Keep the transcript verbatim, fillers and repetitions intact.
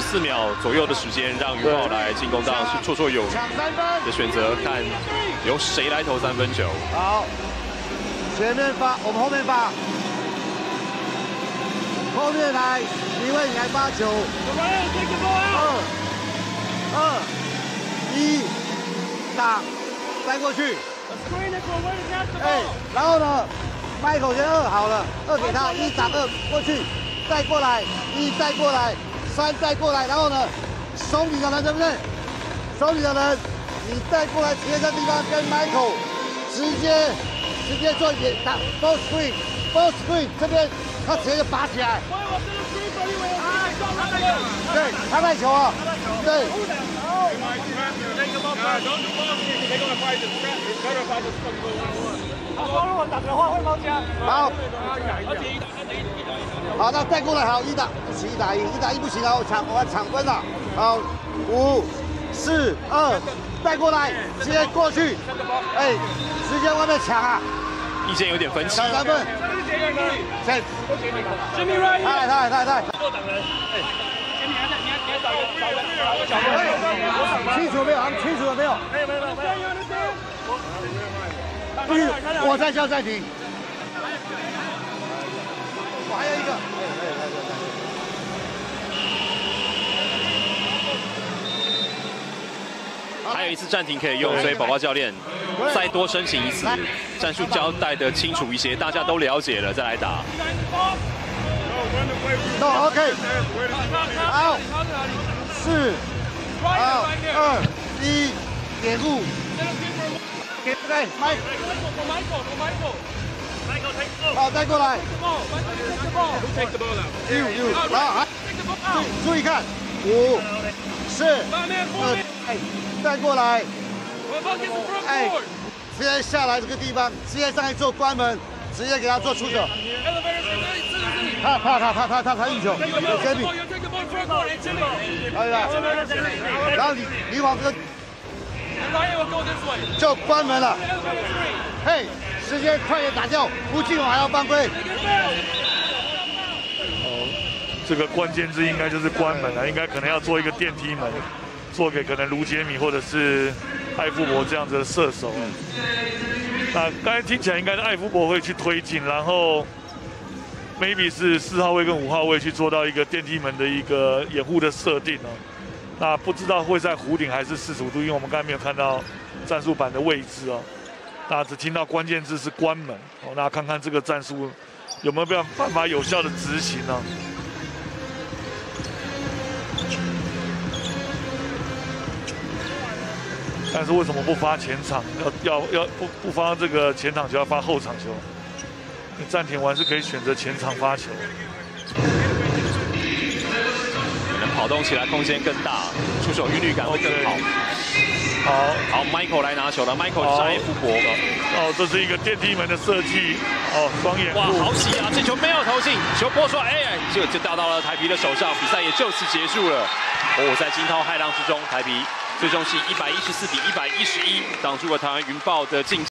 四秒左右的时间，让云豹来进攻，当然是绰绰有余的选择。看由谁来投三分球。 好，前面发，我们后面发，后面来，因为你来发球。二二一，打，塞过去。哎，然后呢？ Michael 先二好了，二给他，一打二过去，再过来，一再过来，三再过来，然后呢，守你的人对不对？守你的人，你再过来直接这地方跟 Michael 直接直接做眼打 ball screen ball screen 这边他直接就拔起来。对，他带球啊，对。 好，好，那再过来，好，一打一起一打一，一打一不行了，我抢，我要抢分了。好，五、四、二，再过来，直接过去，哎，直接外面抢啊！ 意见有点分歧。 抢三分，先，太太太太。清楚没有？清楚了没有？没有没有没有。我在叫暂停。我还有一个。 还有一次暂停可以用，所以宝宝教练再多申请一次，战术交代的清楚一些，大家都了解了，再来打。 No, OK。好，四，好，二，一，掩护。给对，麦。好，再过来。六六，好，注意看，五、四、二，哎，再过来。哎，直接下来这个地方，直接上来做关门，直接给他做出手。他他他他他他他运球，有接力。可以了，然后你你往这个就关门了。嘿，时间快点打掉，不进还要犯规。 哦，这个关键字应该就是关门了，应该可能要做一个电梯门，做给可能卢杰米或者是艾夫伯这样子的射手。那刚才听起来应该是艾夫伯会去推进，然后 maybe 是四号位跟五号位去做到一个电梯门的一个掩护的设定哦。那不知道会在弧顶还是四十五度，因为我们刚才没有看到战术板的位置哦。那只听到关键字是关门哦。那看看这个战术有没有办法有效的执行呢？但是为什么不发前场？要要要不不发这个前场球，要发后场球？ 你暂停完是可以选择前场发球， 可能跑动起来空间更大，出手韵律感会更好。 好， 好 ，Michael 来拿球了 ，Michael 是艾夫伯。 哦，这是一个电梯门的设计，哦，双眼。 哇，好喜啊！这球没有投进，球拨出来，哎，就就掉到了台啤的手上，比赛也就此结束了。哦，在惊涛骇浪之中，台啤最终是一百一十四比一百一十一挡住了台湾云豹的进。